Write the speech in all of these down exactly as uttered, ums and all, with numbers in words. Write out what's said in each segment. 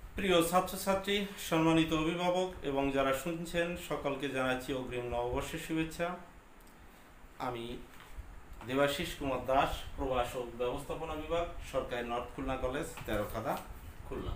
প্রিয় ছাত্রছাত্রী, সম্মানিত অভিভাবক এবং যারা শুনছেন সকলকে জানাচ্ছি অগ্রিম নববর্ষের শুভেচ্ছা। আমি দেবাশিস কুমার দাস, প্রভাষক ব্যবস্থাপনা বিভাগ, সরকারি নর্থ খুলনা কলেজ, তেরোখাদা, খুলনা।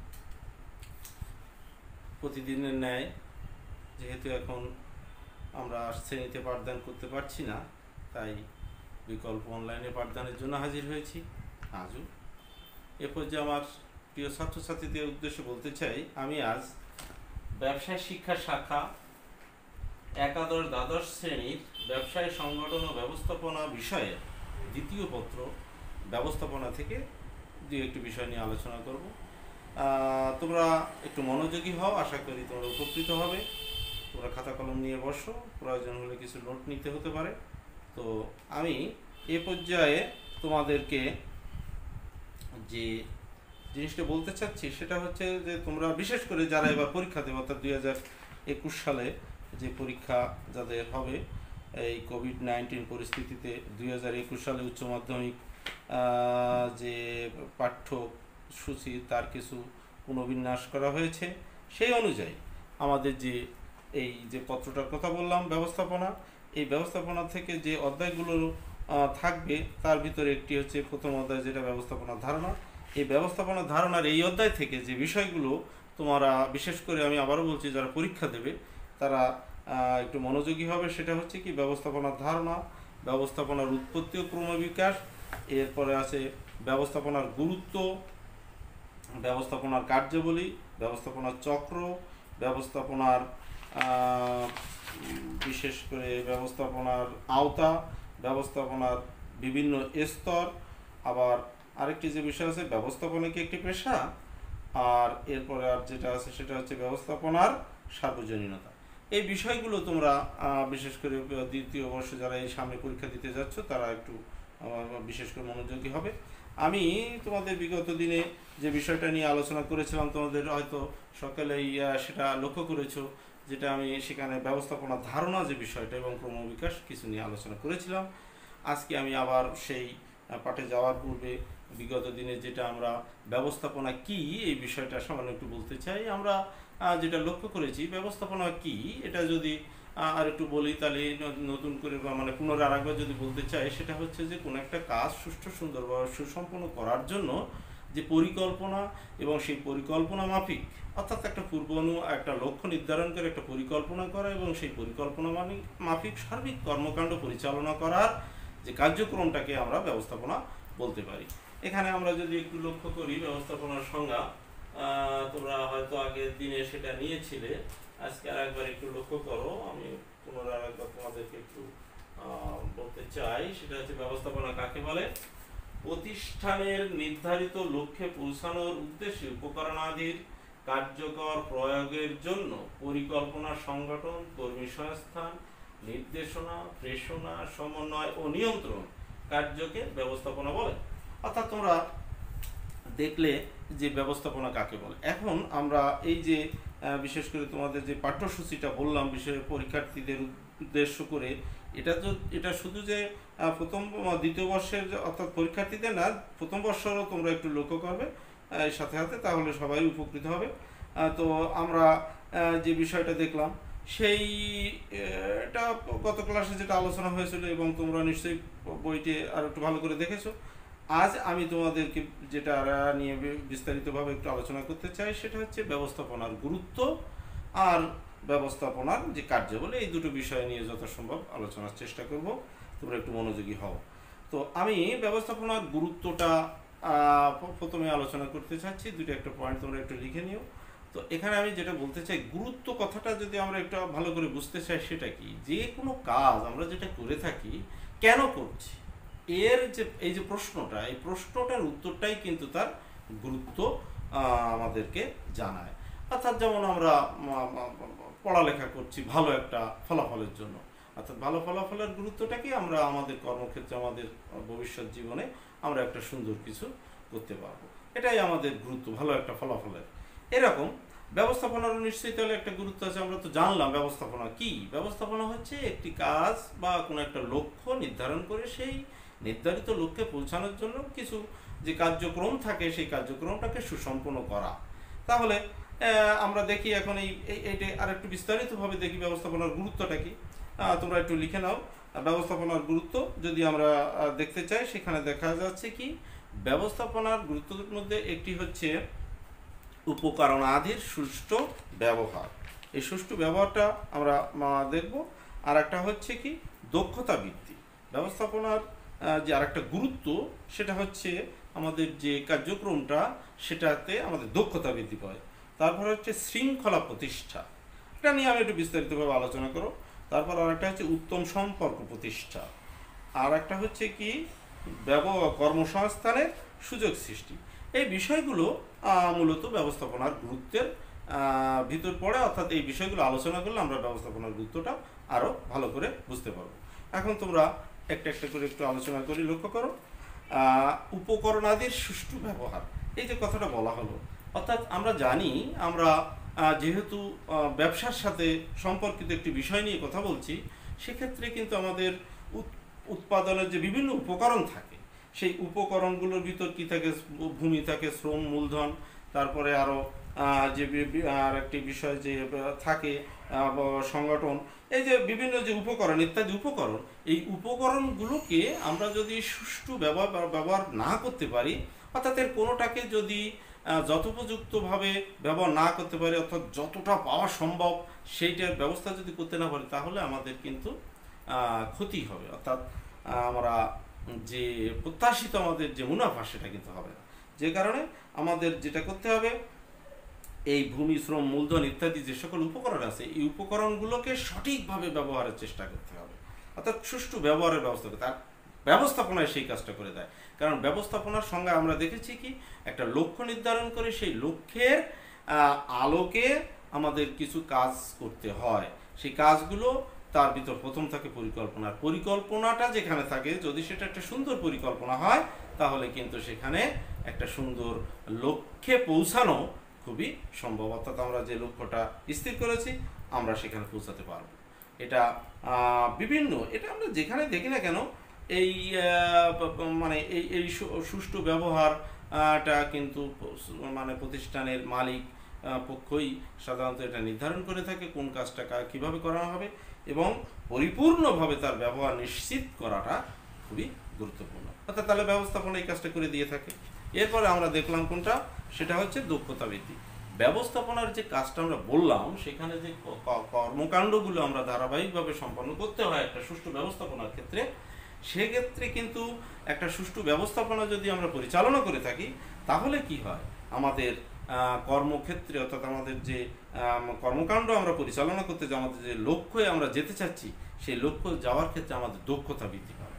প্রতিদিনের ন্যায় যেহেতু এখন আমরা শ্রেণীতে পাঠদান করতে পারছি না, তাই বিকল্প অনলাইনে পাঠদানের জন্য হাজির হয়েছি আজও। এ পর্যায়ে আমার প্রিয় ছাত্রছাত্রীদের উদ্দেশ্যে বলতে চাই, আমি আজ ব্যবসায় শিক্ষা শাখা একাদশ দ্বাদশ শ্রেণীর ব্যবসায় সংগঠন ও ব্যবস্থাপনা বিষয়ের দ্বিতীয় পত্র ব্যবস্থাপনা থেকে দু একটি বিষয় নিয়ে আলোচনা করব। তোমরা একটু মনোযোগী হও, আশা করি তোমরা উপকৃত হবে। তোমরা খাতা কলম নিয়ে বসো, প্রয়োজন হলে কিছু নোট নিতে হতে পারে। তো আমি এ পর্যায়ে তোমাদেরকে যে জিনিসটা বলতে চাচ্ছি সেটা হচ্ছে যে তোমরা বিশেষ করে যারা এবার পরীক্ষা দেবে, অর্থাৎ দুই হাজার একুশ সালে যে পরীক্ষা যাদের হবে এই কোভিড নাইন্টিন পরিস্থিতিতে, দুই হাজার একুশ সালে উচ্চ মাধ্যমিক যে পাঠ্যসূচি তার কিছু পুনর্বিন্যাস করা হয়েছে। সেই অনুযায়ী আমাদের যে এই যে পত্রটার কথা বললাম ব্যবস্থাপনা, এই ব্যবস্থাপনা থেকে যে অধ্যায়গুলো থাকবে তার ভিতরে একটি হচ্ছে প্রথম অধ্যায়, যেটা ব্যবস্থাপনার ধারণা। এই ব্যবস্থাপনার ধারণার এই অধ্যায় থেকে যে বিষয়গুলো তোমরা বিশেষ করে আমি আবারও বলছি যারা পরীক্ষা দেবে তারা একটু মনোযোগী হবে, সেটা হচ্ছে কি ব্যবস্থাপনার ধারণা, ব্যবস্থাপনার উৎপত্তি ও ক্রমবিকাশ, এরপরে আছে ব্যবস্থাপনার গুরুত্ব, ব্যবস্থাপনার কার্যাবলী, ব্যবস্থাপনার চক্র, ব্যবস্থাপনার বিশেষ করে ব্যবস্থাপনার আওতা, ব্যবস্থাপনার বিভিন্ন স্তর, আবার আরেকটি যে বিষয় আছে ব্যবস্থাপনা কি একটি পেশা, আর এরপরে আর যেটা আছে সেটা হচ্ছে ব্যবস্থাপনার সার্বজনীনতা। এই বিষয়গুলো তোমরা বিশেষ করে দ্বিতীয় বর্ষে যারা এই সামনে পরীক্ষা দিতে যাচ্ছ তারা একটু বিশেষ করে মনোযোগী হবে। আমি তোমাদের বিগত দিনে যে বিষয়টা নিয়ে আলোচনা করেছিলাম তোমাদের হয়তো সকলেই সেটা লক্ষ্য করেছো, যেটা আমি সেখানে ব্যবস্থাপনার ধারণা যে বিষয়টা এবং ক্রমবিকাশ কিছু নিয়ে আলোচনা করেছিলাম। আজকে আমি আবার সেই পাঠে যাওয়ার পূর্বে বিগত দিনে যেটা আমরা ব্যবস্থাপনা কি এই বিষয়টা সামান্য একটু বলতে চাই। আমরা যেটা লক্ষ্য করেছি ব্যবস্থাপনা কি এটা যদি আর একটু বলি তাহলে নতুন করে বা মানে পুনরায় আরেকবার যদি বলতে চাই, সেটা হচ্ছে যে কোনো একটা কাজ সুষ্ঠু সুন্দরভাবে সুসম্পন্ন করার জন্য যে পরিকল্পনা এবং সেই পরিকল্পনা মাফিক, অর্থাৎ একটা পূর্বানু একটা লক্ষ্য নির্ধারণ করে একটা পরিকল্পনা করা এবং সেই পরিকল্পনা মাফিক সার্বিক কর্মকাণ্ড পরিচালনা করার যে কার্যক্রমটাকে আমরা ব্যবস্থাপনা বলতে পারি। এখানে আমরা যদি একটু লক্ষ্য করি ব্যবস্থাপনার সংজ্ঞা, তোমরা হয়তো আগের দিনে সেটা নিয়েছিলে, আজকে আর একবার একটু লক্ষ্য করো। আমি পুনরায় একবার তোমাদেরকে একটু বলতে চাই, সেটা হচ্ছে ব্যবস্থাপনা কাকে বলে। প্রতিষ্ঠানের নির্ধারিত লক্ষ্যে পৌঁছানোর উদ্দেশ্যে উপকরণাদির কার্যকর প্রয়োগের জন্য পরিকল্পনা, সংগঠন, কর্মী সংস্থান, নির্দেশনা, প্রেষণা, সমন্বয় ও নিয়ন্ত্রণ কার্যকে ব্যবস্থাপনা বলে। অর্থাৎ তোমরা দেখলে যে ব্যবস্থাপনা কাকে বলে। এখন আমরা এই যে বিশেষ করে তোমাদের যে পাঠ্যসূচিটা বললাম বিষয়ে পরীক্ষার্থীদের উদ্দেশ্য করে, এটা তো এটা শুধু যে প্রথম দ্বিতীয় বর্ষের অর্থাৎ পরীক্ষার্থীদের না, প্রথম বর্ষেরও তোমরা একটু লক্ষ্য করবে এর সাথে সাথে, তাহলে সবাই উপকৃত হবে। তো আমরা যে বিষয়টা দেখলাম সেই এটা গত ক্লাসে যেটা আলোচনা হয়েছিল এবং তোমরা নিশ্চয়ই বইটি আর একটু ভালো করে দেখেছো। আজ আমি তোমাদেরকে যেটা নিয়ে বিস্তারিতভাবে একটু আলোচনা করতে চাই সেটা হচ্ছে ব্যবস্থাপনার গুরুত্ব আর ব্যবস্থাপনার যে কার্যাবলী, এই দুটো বিষয় নিয়ে যথাসম্ভব আলোচনার চেষ্টা করব। তোমরা একটু মনোযোগী হও। তো আমি ব্যবস্থাপনার গুরুত্বটা প্রথমে আলোচনা করতে চাচ্ছি, দুটো একটা পয়েন্ট তোমরা একটু লিখে নিও। তো এখানে আমি যেটা বলতে চাই, গুরুত্ব কথাটা যদি আমরা একটু ভালো করে বুঝতে চাই সেটা কি, যে কোনো কাজ আমরা যেটা করে থাকি কেন করছি, এর যে এই যে প্রশ্নটা, এই প্রশ্নটার উত্তরটাই কিন্তু তার গুরুত্ব আমাদেরকে জানায়। অর্থাৎ যেমন আমরা পড়ালেখা করছি ভালো একটা ফলাফলের জন্য, অর্থাৎ ভালো ফলাফলের গুরুত্বটা কি, আমরা আমাদের কর্মক্ষেত্রে আমাদের ভবিষ্যৎ জীবনে আমরা একটা সুন্দর কিছু করতে পারবো, এটাই আমাদের গুরুত্ব, ভালো একটা ফলাফলের। এরকম ব্যবস্থাপনারও নিশ্চয়ই তাহলে একটা গুরুত্ব আছে। আমরা তো জানলাম ব্যবস্থাপনা কি। ব্যবস্থাপনা হচ্ছে একটি কাজ বা কোনো একটা লক্ষ্য নির্ধারণ করে সেই নির্ধারিত লক্ষ্যে পৌঁছানোর জন্য কিছু যে কার্যক্রম থাকে সেই কার্যক্রমটাকে সুসম্পন্ন করা। তাহলে আমরা দেখি এখন এই এইটা আর একটু বিস্তারিতভাবে দেখি ব্যবস্থাপনার গুরুত্বটা কি। তোমরা একটু লিখে নাও। ব্যবস্থাপনার গুরুত্ব যদি আমরা দেখতে চাই, সেখানে দেখা যাচ্ছে কি ব্যবস্থাপনার গুরুত্বের মধ্যে একটি হচ্ছে উপকরণাদির সুষ্ঠু ব্যবহার। এই সুষ্ঠু ব্যবহারটা আমরা দেখব। আর একটা হচ্ছে কি দক্ষতা বৃদ্ধি। ব্যবস্থাপনার যে আরেকটা গুরুত্ব সেটা হচ্ছে আমাদের যে কার্যক্রমটা সেটাতে আমাদের দক্ষতা বৃদ্ধি পায়। তারপর হচ্ছে শৃঙ্খলা প্রতিষ্ঠা, এটা নিয়ে আমি একটু বিস্তারিতভাবে আলোচনা করব। তারপর আর একটা হচ্ছে উত্তম সম্পর্ক প্রতিষ্ঠা। আর একটা হচ্ছে কি ব্যবহার কর্মসংস্থানের সুযোগ সৃষ্টি। এই বিষয়গুলো মূলত ব্যবস্থাপনার গুরুত্বের ভিতর পড়ে, অর্থাৎ এই বিষয়গুলো আলোচনা করলে আমরা ব্যবস্থাপনার গুরুত্বটা আরও ভালো করে বুঝতে পারবো। এখন তোমরা একটা একটা করে একটু আলোচনা করি। লক্ষ্য করো উপকরণাদির সুষ্ঠু ব্যবহার, এই যে কথাটা বলা হলো, অর্থাৎ আমরা জানি আমরা যেহেতু ব্যবসার সাথে সম্পর্কিত একটি বিষয় নিয়ে কথা বলছি, সেক্ষেত্রে কিন্তু আমাদের উৎপাদনের যে বিভিন্ন উপকরণ থাকে, সেই উপকরণগুলোর ভিতর কি থাকে, ভূমি থাকে, শ্রম, মূলধন, তারপরে আরও যে আর একটি বিষয় যে থাকে সংগঠন, এই যে বিভিন্ন যে উপকরণ ইত্যাদি উপকরণ, এই উপকরণগুলোকে আমরা যদি সুষ্ঠু ব্যবহার ব্যবহার না করতে পারি, অর্থাৎ এর কোনোটাকে যদি যথোপযুক্তভাবে ব্যবহার না করতে পারি, অর্থাৎ যতটা পাওয়া সম্ভব সেইটার ব্যবস্থা যদি করতে না পারি, তাহলে আমাদের কিন্তু ক্ষতি হবে। অর্থাৎ আমরা যে প্রত্যাশিত আমাদের যে মুনাফা সেটা কিন্তু হবে না। যে কারণে আমাদের যেটা করতে হবে, এই ভূমি, শ্রম, মূলধন ইত্যাদি যে সকল উপকরণ আছে, এই উপকরণগুলোকে সঠিকভাবে ব্যবহারের চেষ্টা করতে হবে, অর্থাৎ সুষ্ঠু ব্যবহারের ব্যবস্থা করতে। আর ব্যবস্থাপনায় সেই কাজটা করে দেয়। কারণ ব্যবস্থাপনার সঙ্গে আমরা দেখেছি কি একটা লক্ষ্য নির্ধারণ করে সেই লক্ষ্যের আলোকে আমাদের কিছু কাজ করতে হয়। সেই কাজগুলো তার ভিতর প্রথম থাকে পরিকল্পনা। পরিকল্পনাটা যেখানে থাকে, যদি সেটা একটা সুন্দর পরিকল্পনা হয়, তাহলে কিন্তু সেখানে একটা সুন্দর লক্ষ্যে পৌঁছানো খুবই সম্ভব। অর্থাৎ আমরা যে লক্ষ্যটা স্থির করেছি আমরা সেখানে পৌঁছাতে পারব। এটা বিভিন্ন, এটা আমরা যেখানে দেখি না কেন, এই মানে এই এই সুষ্ঠু ব্যবহারটা কিন্তু মানে প্রতিষ্ঠানের মালিক পক্ষই সাধারণত এটা নির্ধারণ করে থাকে কোন কাজটা কিভাবে করা হবে, এবং পরিপূর্ণভাবে তার ব্যবহার নিশ্চিত করাটা খুবই গুরুত্বপূর্ণ। অর্থাৎ তাহলে ব্যবস্থাপনা এই কাজটা করে দিয়ে থাকে। এরপরে আমরা দেখলাম কোনটা, সেটা হচ্ছে দক্ষতা বৃদ্ধি। ব্যবস্থাপনার যে কাজটা আমরা বললাম, সেখানে যে কর্মকাণ্ডগুলো আমরা ধারাবাহিকভাবে সম্পন্ন করতে হয় একটা সুষ্ঠু ব্যবস্থাপনার ক্ষেত্রে, সেক্ষেত্রে কিন্তু একটা সুষ্ঠু ব্যবস্থাপনা যদি আমরা পরিচালনা করে থাকি, তাহলে কি হয়, আমাদের কর্মক্ষেত্রে অর্থাৎ আমাদের যে কর্মকাণ্ড আমরা পরিচালনা করতে যে আমাদের যে লক্ষ্যে আমরা যেতে চাচ্ছি, সেই লক্ষ্য যাওয়ার ক্ষেত্রে আমাদের দক্ষতা বৃদ্ধি পাবে।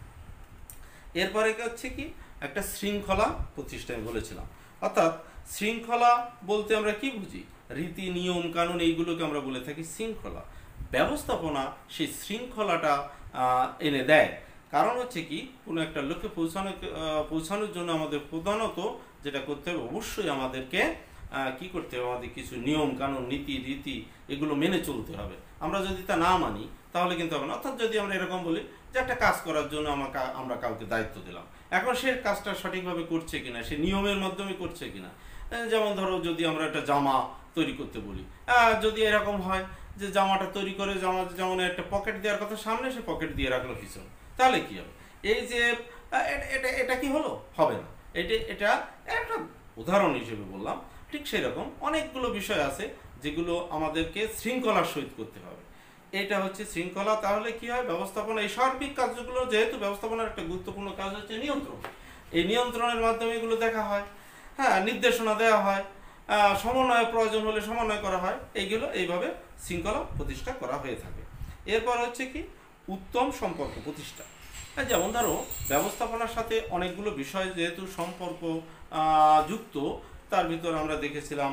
এরপরে হচ্ছে কি একটা শৃঙ্খলা প্রতিষ্ঠা বলেছিলাম। অর্থাৎ শৃঙ্খলা বলতে আমরা কি বুঝি, রীতি, নিয়ম, কানুন, এইগুলোকে আমরা বলে থাকি শৃঙ্খলা। ব্যবস্থাপনা সেই শৃঙ্খলাটা এনে দেয়। কারণ হচ্ছে কি কোনো একটা লক্ষ্যে পৌঁছানো পৌঁছানোর জন্য আমাদের প্রধানত যেটা করতে হবে, অবশ্যই আমাদেরকে কি করতে হবে, আমাদের কিছু নিয়ম কানুন, নীতি রীতি এগুলো মেনে চলতে হবে। আমরা যদি তা না মানি তাহলে কিন্তু হবে না। অর্থাৎ যদি আমরা এরকম বলি যে একটা কাজ করার জন্য আমাকে আমরা কাউকে দায়িত্ব দিলাম, এখন সে কাজটা সঠিকভাবে করছে কিনা, সে নিয়মের মাধ্যমে করছে কিনা। যেমন ধরো যদি আমরা একটা জামা তৈরি করতে বলি, যদি এরকম হয় যে জামাটা তৈরি করে জামা যেমন একটা পকেট দেওয়ার কথা সামনে, সে পকেট দিয়ে রাখলো পিছনে, তাহলে কি হবে? এই যে এটা এটা কি হলো, হবে না। এটা এটা একটা উদাহরণ হিসেবে বললাম। ঠিক সেরকম অনেকগুলো বিষয় আছে যেগুলো আমাদেরকে শৃঙ্খলার সহিত করতে হবে। এটা হচ্ছে শৃঙ্খলা। তাহলে কি হয়, ব্যবস্থাপনা এই সার্বিক কাজগুলো, যেহেতু ব্যবস্থাপনার একটা গুরুত্বপূর্ণ কাজ হচ্ছে নিয়ন্ত্রণ, এই নিয়ন্ত্রণের মাধ্যমে এগুলো দেখা হয়, হ্যাঁ, নির্দেশনা দেওয়া হয়, সমন্বয়ের প্রয়োজন হলে সমন্বয় করা হয়, এইগুলো এইভাবে শৃঙ্খলা প্রতিষ্ঠা করা হয়ে থাকে। এরপর হচ্ছে কি উত্তম সম্পর্ক প্রতিষ্ঠা। যেমন ধরো ব্যবস্থাপনার সাথে অনেকগুলো বিষয় যেহেতু সম্পর্ক যুক্ত, তার ভিতর আমরা দেখেছিলাম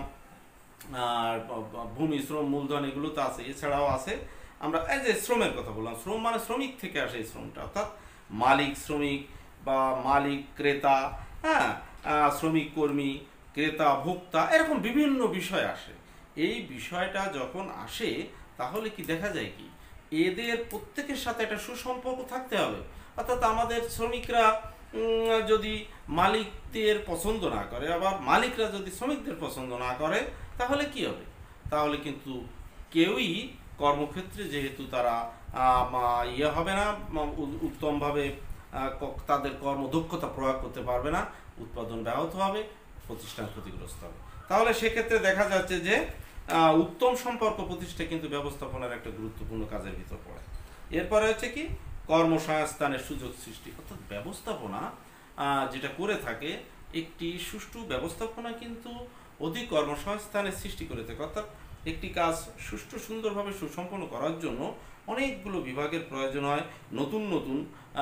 ভূমি, শ্রম, মূলধন এগুলো তো আছে, এছাড়াও আছে আমরা এই যে শ্রমের কথা বললাম। শ্রম মানে শ্রমিক থেকে আসে এই শ্রমটা, অর্থাৎ মালিক শ্রমিক বা মালিক ক্রেতা, হ্যাঁ, শ্রমিক কর্মী, ক্রেতা ভোক্তা, এরকম বিভিন্ন বিষয় আসে। এই বিষয়টা যখন আসে তাহলে কি দেখা যায় কি এদের প্রত্যেকের সাথে একটা সুসম্পর্ক থাকতে হবে। অর্থাৎ আমাদের শ্রমিকরা যদি মালিকদের পছন্দ না করে, আবার মালিকরা যদি শ্রমিকদের পছন্দ না করে, তাহলে কি হবে? তাহলে কিন্তু কেউই কর্মক্ষেত্রে যেহেতু তারা ইয়ে হবে না, উত্তমভাবে তাদের কর্মদক্ষতা প্রয়োগ করতে পারবে না, উৎপাদন ব্যাহত হবে, প্রতিষ্ঠান ক্ষতিগ্রস্ত হবে। তাহলে সেক্ষেত্রে দেখা যাচ্ছে যে উত্তম সম্পর্ক প্রতিষ্ঠা কিন্তু ব্যবস্থাপনার একটা গুরুত্বপূর্ণ কাজের ভিতর পড়ে। এরপরে হচ্ছে কি কর্মসংস্থানের সুযোগ সৃষ্টি, অর্থাৎ ব্যবস্থাপনা যেটা করে থাকে, একটি সুষ্ঠু ব্যবস্থাপনা কিন্তু অধিক কর্মসংস্থানের সৃষ্টি করে থাকে। অর্থাৎ একটি কাজ সুষ্ঠু সুন্দরভাবে সুসম্পন্ন করার জন্য অনেকগুলো বিভাগের প্রয়োজন হয়, নতুন নতুন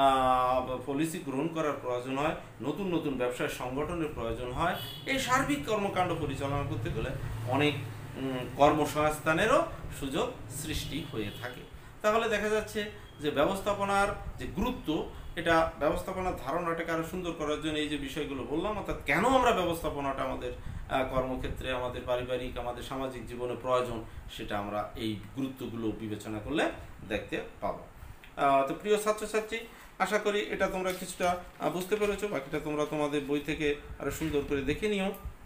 পলিসি গ্রহণ করার প্রয়োজন হয়, নতুন নতুন ব্যবসায় সংগঠনের প্রয়োজন হয়। এই সার্বিক কর্মকাণ্ড পরিচালনা করতে গেলে অনেক কর্মসংস্থানেরও সুযোগ সৃষ্টি হয়ে থাকে। তাহলে দেখা যাচ্ছে যে ব্যবস্থাপনার যে গুরুত্ব, এটা ব্যবস্থাপনার ধারণাটাকে আরও সুন্দর করার জন্য এই যে বিষয়গুলো বললাম, অর্থাৎ কেন আমরা ব্যবস্থাপনাটা আমাদের কর্মক্ষেত্রে, আমাদের পারিবারিক, আমাদের সামাজিক জীবনে প্রয়োজন, সেটা আমরা এই গুরুত্বগুলো বিবেচনা করলে দেখতে পাবো। তো প্রিয় ছাত্রছাত্রী, আশা করি এটা তোমরা কিছুটা বুঝতে পেরেছো, বাকিটা তোমরা তোমাদের বই থেকে আরও সুন্দর করে দেখে নিও।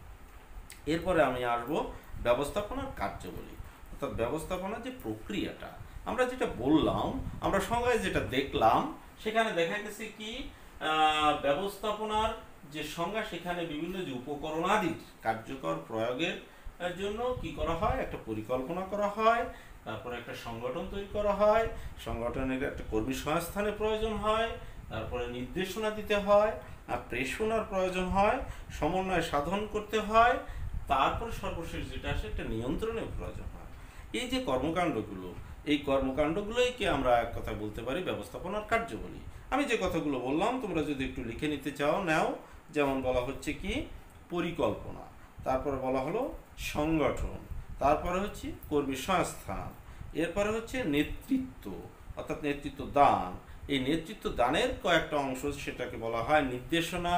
এরপরে আমি আসবো ব্যবস্থাপনার কার্যাবলী, অর্থাৎ ব্যবস্থাপনার যে প্রক্রিয়াটা। আমরা যেটা বললাম, আমরা সংজ্ঞায় যেটা দেখলাম, সেখানে দেখা গেছে কি ব্যবস্থাপনার যে সংজ্ঞা, সেখানে বিভিন্ন যে উপকরণাদির কার্যকর প্রয়োগের জন্য কি করা হয়, একটা পরিকল্পনা করা হয়, তারপরে একটা সংগঠন তৈরি করা হয়, সংগঠনের একটা কর্মী সংস্থানের প্রয়োজন হয়, তারপরে নির্দেশনা দিতে হয়, আর প্রেষণার প্রয়োজন হয়, সমন্বয় সাধন করতে হয়, তারপর সর্বশেষ যেটা আসে একটা নিয়ন্ত্রণের প্রয়োজন হয়। এই যে কর্মকাণ্ডগুলো, এই কর্মকাণ্ডগুলোইকে আমরা এক কথা বলতে পারি ব্যবস্থাপনার কার্যাবলী। আমি যে কথাগুলো বললাম তোমরা যদি একটু লিখে নিতে চাও নাও। যেমন বলা হচ্ছে কি পরিকল্পনা, তারপরে বলা হলো সংগঠন, তারপরে হচ্ছে কর্মী সংস্থান, এরপরে হচ্ছে নেতৃত্ব অর্থাৎ নেতৃত্ব দান। এই নেতৃত্ব দানের কয়েকটা অংশ, সেটাকে বলা হয় নির্দেশনা,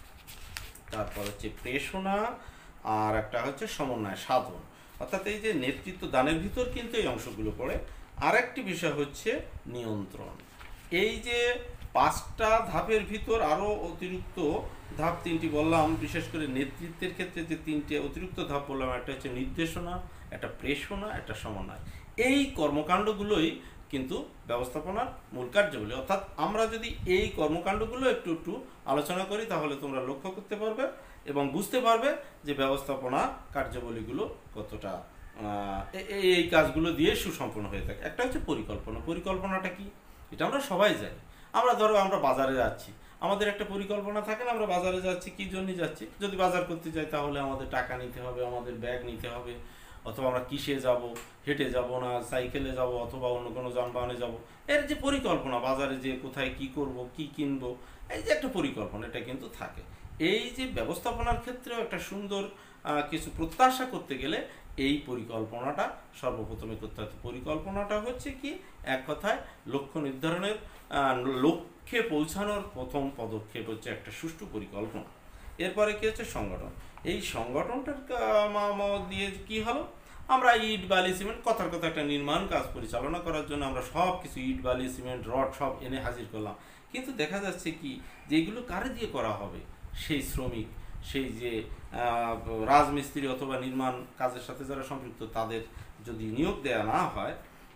তারপর হচ্ছে প্রেষণা, আর একটা হচ্ছে সমন্বয় সাধন। অর্থাৎ এই যে নেতৃত্ব দানের ভিতর কিন্তু এই অংশগুলো পড়ে। আরেকটি বিষয় হচ্ছে নিয়ন্ত্রণ। এই যে পাঁচটা ধাপের ভিতর আরও অতিরিক্ত ধাপ তিনটি বললাম, বিশেষ করে নেতৃত্বের ক্ষেত্রে যে তিনটে অতিরিক্ত ধাপ বললাম, একটা হচ্ছে নির্দেশনা, একটা প্রেষণা, একটা সমন্বয়। এই কর্মকাণ্ডগুলোই কিন্তু ব্যবস্থাপনার মূল কার্যাবলী। অর্থাৎ আমরা যদি এই কর্মকাণ্ডগুলো একটু একটু আলোচনা করি, তাহলে তোমরা লক্ষ্য করতে পারবে এবং বুঝতে পারবে যে ব্যবস্থাপনা কার্যাবলীগুলো কতটা এই কাজগুলো দিয়ে সুসম্পন্ন হয়ে থাকে। একটা হচ্ছে পরিকল্পনা। পরিকল্পনাটা কি, এটা আমরা সবাই জানি। আমরা ধরো আমরা বাজারে যাচ্ছি, আমাদের একটা পরিকল্পনা থাকে না, আমরা বাজারে যাচ্ছি কি জন্য যাচ্ছি। যদি বাজার করতে যাই তাহলে আমাদের টাকা নিতে হবে, আমাদের ব্যাগ নিতে হবে, অথবা আমরা কিসে যাব, হেঁটে যাব না সাইকেলে যাব, অথবা অন্য কোনো যানবাহনে যাব। এর যে পরিকল্পনা, বাজারে যে কোথায় কি করব, কি কিনবো, এই যে একটা পরিকল্পনা, এটা কিন্তু থাকে। এই যে ব্যবস্থাপনার ক্ষেত্রেও একটা সুন্দর কিছু প্রত্যাশা করতে গেলে এই পরিকল্পনাটা সর্বপ্রথমে করতে হবে। পরিকল্পনাটা হচ্ছে কি, এক কথায় লক্ষ্য নির্ধারণের, লক্ষ্যে পৌঁছানোর প্রথম পদক্ষেপ হচ্ছে একটা সুষ্ঠু পরিকল্পনা। এরপরে কি হচ্ছে সংগঠন। এই সংগঠনটার দিয়ে কি হলো, আমরা ইট বালি সিমেন্ট, কথার কথা একটা নির্মাণ কাজ পরিচালনা করার জন্য আমরা সব কিছু ইট বালি সিমেন্ট রড সব এনে হাজির করলাম। কিন্তু দেখা যাচ্ছে কি, যেগুলো কারে দিয়ে করা হবে, সেই শ্রমিক, সেই যে রাজমিস্ত্রি অথবা নির্মাণ কাজের সাথে যারা সম্পৃক্ত, তাদের যদি নিয়োগ দেওয়া না হয়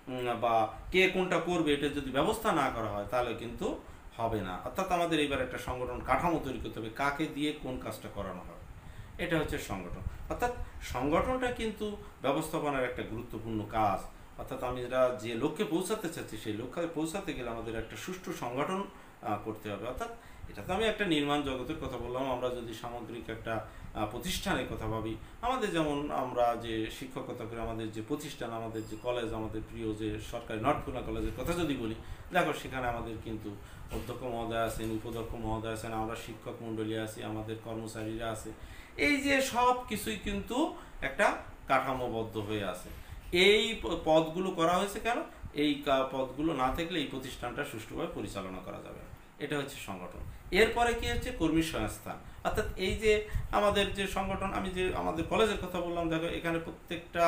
বা কে কোনটা করবে এটা যদি ব্যবস্থা না করা হয়, তাহলে কিন্তু হবে না। অর্থাৎ আমাদের এবার একটা সংগঠন কাঠামো তৈরি করতে হবে, কাকে দিয়ে কোন কাজটা করানো হবে, এটা হচ্ছে সংগঠন। অর্থাৎ সংগঠনটা কিন্তু ব্যবস্থাপনার একটা গুরুত্বপূর্ণ কাজ। অর্থাৎ আমি যে লক্ষ্যে পৌঁছাতে চাচ্ছি, সেই লক্ষ্যে পৌঁছাতে গেলে আমাদের একটা সুষ্ঠু সংগঠন করতে হবে। অর্থাৎ এটা তো আমি একটা নির্মাণ জগতের কথা বললাম। আমরা যদি সামগ্রিক একটা প্রতিষ্ঠানের কথা ভাবি, আমাদের যেমন আমরা যে শিক্ষকতা করি, আমাদের যে প্রতিষ্ঠান, আমাদের যে কলেজ, আমাদের প্রিয় যে সরকারি নর্থ খুলনা কলেজের কথা যদি বলি, দেখো সেখানে আমাদের কিন্তু অধ্যক্ষ মহোদয় আছেন, উপাধ্যক্ষ মহোদয় আছেন, আমরা শিক্ষক মণ্ডলী আছি, আমাদের কর্মচারীরা আছে। এই যে সব কিছুই কিন্তু একটা কাঠামোবদ্ধ হয়ে আছে। এই পদগুলো করা হয়েছে কেন, এই পদগুলো না থাকলে এই প্রতিষ্ঠানটা সুষ্ঠুভাবে পরিচালনা করা যাবে। এটা হচ্ছে সংগঠন। এরপরে কি হচ্ছে কর্মী সংস্থান। অর্থাৎ এই যে আমাদের যে সংগঠন, আমি যে আমাদের কলেজের কথা বললাম, দেখো এখানে প্রত্যেকটা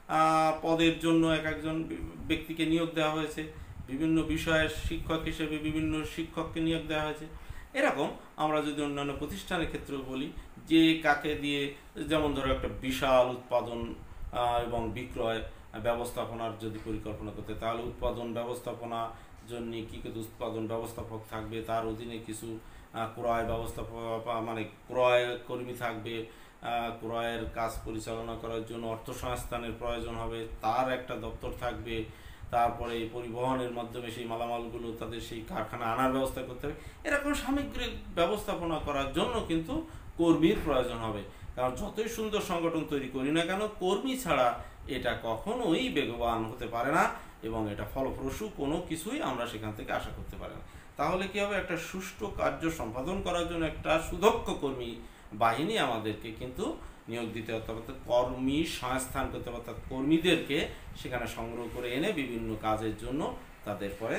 পদের জন্য এক একজন ব্যক্তিকে নিয়োগ দেওয়া হয়েছে, বিভিন্ন বিষয়ের শিক্ষক হিসেবে বিভিন্ন শিক্ষককে নিয়োগ দেওয়া হয়েছে। এরকম আমরা যদি অন্যান্য প্রতিষ্ঠানের ক্ষেত্রেও বলি যে কাকে দিয়ে, যেমন ধরো একটা বিশাল উৎপাদন এবং বিক্রয় ব্যবস্থাপনার যদি পরিকল্পনা করতে, তাহলে উৎপাদন ব্যবস্থাপনা জন্য কী কী উৎপাদন ব্যবস্থাপক থাকবে, তার অধীনে কিছু ক্রয় ব্যবস্থাপক মানে ক্রয় কর্মী থাকবে, ক্রয়ের কাজ পরিচালনা করার জন্য অর্থ সংস্থানের প্রয়োজন হবে, তার একটা দপ্তর থাকবে, তারপরে এই পরিবহনের মাধ্যমে সেই মালামালগুলো তাদের সেই কারখানা আনার ব্যবস্থা করতে হবে। এরকম সামগ্রিক ব্যবস্থাপনা করার জন্য কিন্তু কর্মীর প্রয়োজন হবে, কারণ যতই সুন্দর সংগঠন তৈরি করি না কেন, কর্মী ছাড়া এটা কখনোই বেগবান হতে পারে না এবং এটা ফলপ্রসূ কোনো কিছুই আমরা সেখান থেকে আশা করতে পারি না। তাহলে কী হবে, একটা সুষ্ঠু কার্য সম্পাদন করার জন্য একটা সুদক্ষ কর্মী বাহিনী আমাদেরকে কিন্তু নিয়োগ দিতে হতে হবে, কর্মী সংস্থান করতে হবে, অর্থাৎ কর্মীদেরকে সেখানে সংগ্রহ করে এনে বিভিন্ন কাজের জন্য তাদের পরে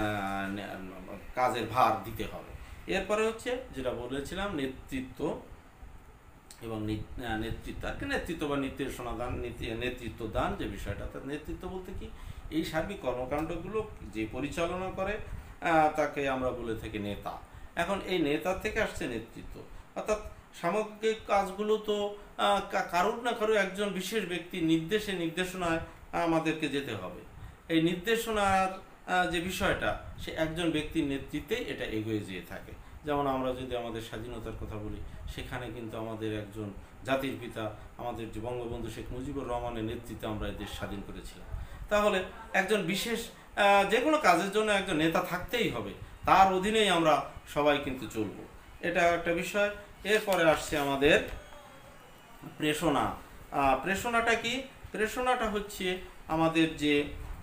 কাজের ভার দিতে হবে। এরপরে হচ্ছে যেটা বলেছিলাম নেতৃত্ব এবং নেতৃত্ব আর কি নেতৃত্ব বা নির্দেশনা দান, নেতৃত্ব দান যে বিষয়টা, অর্থাৎ নেতৃত্ব বলতে কি, এই সার্বিক কর্মকাণ্ডগুলো যে পরিচালনা করে তাকে আমরা বলে থাকি নেতা। এখন এই নেতার থেকে আসছে নেতৃত্ব, অর্থাৎ সামগ্রিক কাজগুলো তো কারোর না কারো একজন বিশেষ ব্যক্তির নির্দেশে নির্দেশনায় আমাদেরকে যেতে হবে। এই নির্দেশনার যে বিষয়টা, সে একজন ব্যক্তির নেতৃত্বে এটা এগিয়ে যেয়ে থাকে। যেমন আমরা যদি আমাদের স্বাধীনতার কথা বলি, সেখানে কিন্তু আমাদের একজন জাতির পিতা আমাদের যে বঙ্গবন্ধু শেখ মুজিবুর রহমানের নেতৃত্বে আমরা এই দেশ স্বাধীন করেছিলাম। তাহলে একজন বিশেষ যে কোনো কাজের জন্য একজন নেতা থাকতেই হবে, তার অধীনেই আমরা সবাই কিন্তু চলব, এটা একটা বিষয়। এরপরে আসছে আমাদের প্রেষণা। প্রেষণাটা কি? প্রেষণাটা হচ্ছে আমাদের যে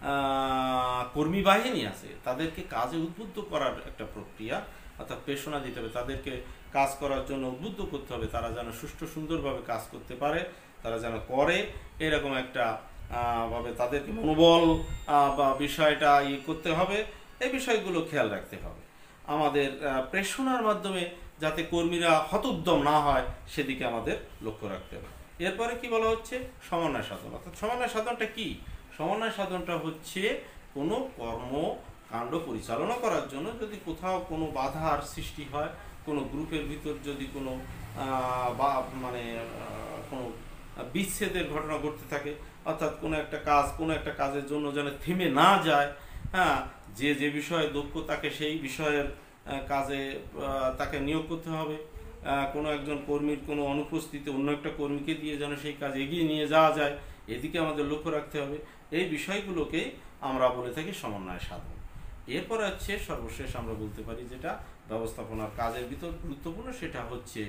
কর্মী বাহিনী আছে তাদেরকে কাজে উদ্বুদ্ধ করার একটা প্রক্রিয়া, অর্থাৎ প্রেষণা দিতে হবে, তাদেরকে কাজ করার জন্য উদ্বুদ্ধ করতে হবে, তারা যেন সুষ্ঠু সুন্দরভাবে কাজ করতে পারে, তারা যেন করে, এরকম একটা ভাবে তাদেরকে মনোবল বা বিষয়টা ই করতে হবে, এই বিষয়গুলো খেয়াল রাখতে হবে। আমাদের প্রেষণার মাধ্যমে যাতে কর্মীরা হতোদ্যম না হয় সেদিকে আমাদের লক্ষ্য রাখতে হবে। এরপরে কি বলা হচ্ছে, সমন্বয় সাধন। অর্থাৎ সমন্বয় সাধনটা কি? সমন্বয় সাধনটা হচ্ছে কোনো কর্মকাণ্ড পরিচালনা করার জন্য যদি কোথাও কোনো বাধার সৃষ্টি হয়, কোনো গ্রুপের ভিতর যদি কোনো বা মানে কোনো বিচ্ছেদের ঘটনা ঘটতে থাকে, অর্থাৎ কোনো একটা কাজ কোনো একটা কাজের জন্য যেন থেমে না যায়, হ্যাঁ, যে যে বিষয়ে দক্ষ তাকে সেই বিষয়ের কাজে তাকে নিয়োগ করতে হবে, কোনো একজন কর্মীর কোনো অনুপস্থিতি অন্য একটা কর্মীকে দিয়ে যেন সেই কাজ এগিয়ে নিয়ে যাওয়া যায়, এদিকে আমাদের লক্ষ্য রাখতে হবে। এই বিষয়গুলোকেই আমরা বলে থাকি সমন্বয় সাধন। এরপর হচ্ছে সর্বশেষ আমরা বলতে পারি যেটা ব্যবস্থাপনার কাজের ভিতর গুরুত্বপূর্ণ, সেটা হচ্ছে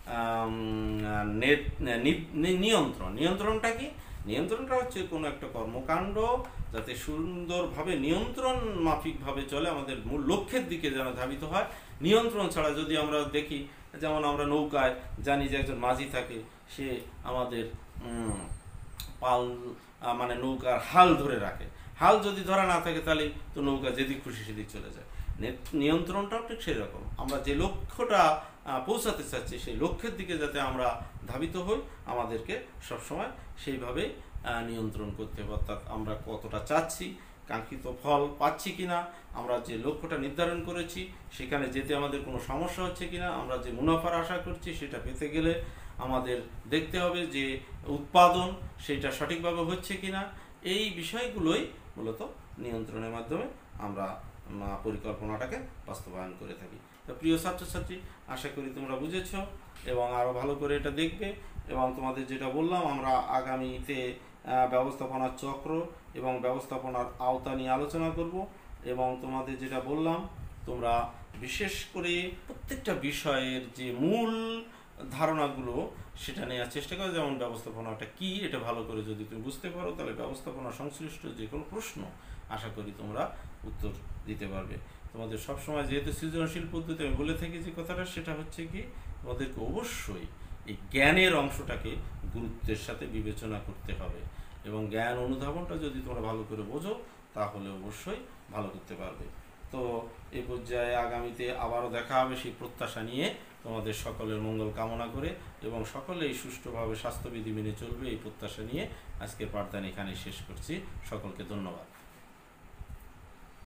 নিয়ন্ত্রণ। নিয়ন্ত্রণটা কি? নিয়ন্ত্রণটা হচ্ছে কোনো একটা কর্মকাণ্ড যাতে সুন্দরভাবে নিয়ন্ত্রণ মাফিকভাবে চলে, আমাদের মূল লক্ষ্যের দিকে যেন ধাবিত হয়। নিয়ন্ত্রণ ছাড়া যদি আমরা দেখি, যেমন আমরা নৌকায় জানি যে একজন মাঝি থাকে, সে আমাদের পাল মানে নৌকার হাল ধরে রাখে, হাল যদি ধরা না থাকে তাহলে তো নৌকা যেদিক খুশি সেদিক চলে যায়। নিয়ন্ত্রণটাও ঠিক সেরকম, আমরা যে লক্ষ্যটা পৌঁছাতে চাচ্ছি সেই লক্ষ্যের দিকে যাতে আমরা ধাবিত হই, আমাদেরকে সবসময় সেইভাবে নিয়ন্ত্রণ করতে হবে। অর্থাৎ আমরা কতটা চাচ্ছি, কাঙ্ক্ষিত ফল পাচ্ছি কিনা, আমরা যে লক্ষ্যটা নির্ধারণ করেছি সেখানে যেতে আমাদের কোনো সমস্যা হচ্ছে কিনা, আমরা যে মুনাফার আশা করছি সেটা পেতে গেলে আমাদের দেখতে হবে যে উৎপাদন সেটা সঠিকভাবে হচ্ছে কিনা। এই বিষয়গুলোই মূলত নিয়ন্ত্রণের মাধ্যমে আমরা পরিকল্পনাটাকে বাস্তবায়ন করে থাকি। তো প্রিয় ছাত্রছাত্রী, আশা করি তোমরা বুঝেছ এবং আরও ভালো করে এটা দেখবে। এবং তোমাদের যেটা বললাম, আমরা আগামীতে ব্যবস্থাপনার চক্র এবং ব্যবস্থাপনার আওতা নিয়ে আলোচনা করব। এবং তোমাদের যেটা বললাম, তোমরা বিশেষ করে প্রত্যেকটা বিষয়ের যে মূল ধারণাগুলো সেটা নেওয়ার চেষ্টা করো। যেমন ব্যবস্থাপনাটা কি, এটা ভালো করে যদি তুমি বুঝতে পারো, তাহলে ব্যবস্থাপনা সংশ্লিষ্ট যে কোনো প্রশ্ন আশা করি তোমরা উত্তর দিতে পারবে। তোমাদের সবসময় যেহেতু সৃজনশীল পদ্ধতি আমি বলে থাকি যে কথাটা, সেটা হচ্ছে কি, তোমাদেরকে অবশ্যই এই জ্ঞানের অংশটাকে গুরুত্বের সাথে বিবেচনা করতে হবে এবং জ্ঞান অনুধাবনটা যদি তোমরা ভালো করে বোঝো তাহলে অবশ্যই ভালো করতে পারবে। তো এই পর্যায়ে আগামীতে আবারও দেখা হবে সেই প্রত্যাশা নিয়ে, তোমাদের সকলের মঙ্গল কামনা করে এবং সকলেই সুষ্ঠুভাবে স্বাস্থ্যবিধি মেনে চলবে এই প্রত্যাশা নিয়ে আজকের পাঠদান এখানে শেষ করছি। সকলকে ধন্যবাদ।